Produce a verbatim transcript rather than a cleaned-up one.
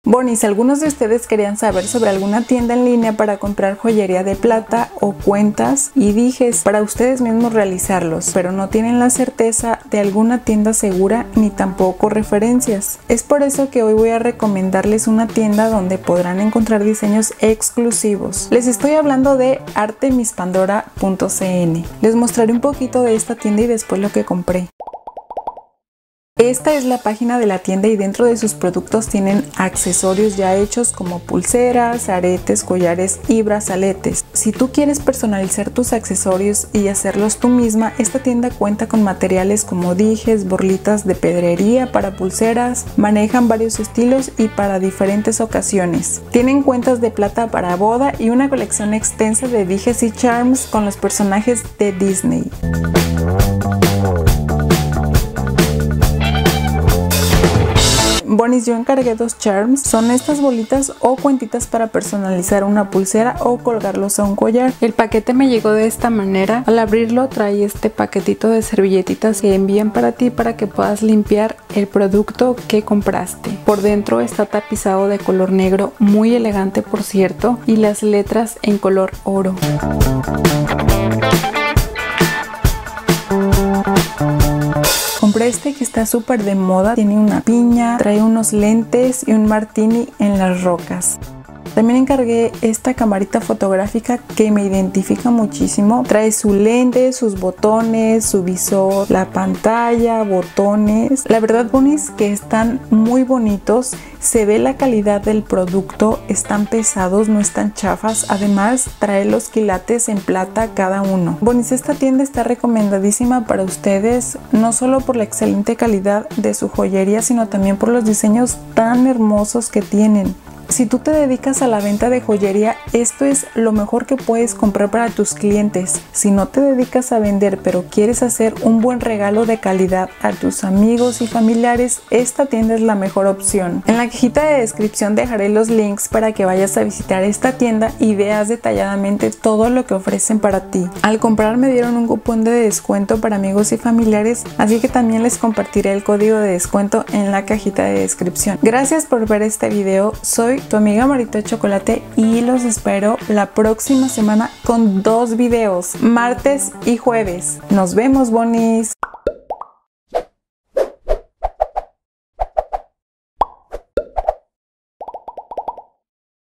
Bueno, y si algunos de ustedes querían saber sobre alguna tienda en línea para comprar joyería de plata o cuentas y dijes para ustedes mismos realizarlos, pero no tienen la certeza de alguna tienda segura ni tampoco referencias. Es por eso que hoy voy a recomendarles una tienda donde podrán encontrar diseños exclusivos. Les estoy hablando de artemis pandora punto c n. Les mostraré un poquito de esta tienda y después lo que compré. Esta es la página de la tienda y dentro de sus productos tienen accesorios ya hechos como pulseras, aretes, collares y brazaletes. Si tú quieres personalizar tus accesorios y hacerlos tú misma, esta tienda cuenta con materiales como dijes, borlitas de pedrería para pulseras, manejan varios estilos y para diferentes ocasiones. Tienen cuentas de plata para boda y una colección extensa de dijes y charms con los personajes de Disney. Bonis, yo encargué dos charms, son estas bolitas o cuentitas para personalizar una pulsera o colgarlos a un collar. El paquete me llegó de esta manera, al abrirlo trae este paquetito de servilletitas que envían para ti para que puedas limpiar el producto que compraste. Por dentro está tapizado de color negro, muy elegante por cierto, y las letras en color oro. Compré este que está súper de moda, tiene una piña, trae unos lentes y un martini en las rocas. También encargué esta camarita fotográfica que me identifica muchísimo. Trae su lente, sus botones, su visor, la pantalla, botones. La verdad, bonis, que están muy bonitos. Se ve la calidad del producto, están pesados, no están chafas. Además, trae los quilates en plata cada uno. Bonis, esta tienda está recomendadísima para ustedes, no solo por la excelente calidad de su joyería, sino también por los diseños tan hermosos que tienen. Si tú te dedicas a la venta de joyería, esto es lo mejor que puedes comprar para tus clientes. Si no te dedicas a vender, pero quieres hacer un buen regalo de calidad a tus amigos y familiares, esta tienda es la mejor opción. En la cajita de descripción dejaré los links para que vayas a visitar esta tienda y veas detalladamente todo lo que ofrecen para ti. Al comprar me dieron un cupón de descuento para amigos y familiares, así que también les compartiré el código de descuento en la cajita de descripción. Gracias por ver este video. Soy tu amiga Marito de Chocolate y los espero la próxima semana con dos videos, martes y jueves. Nos vemos, bonis.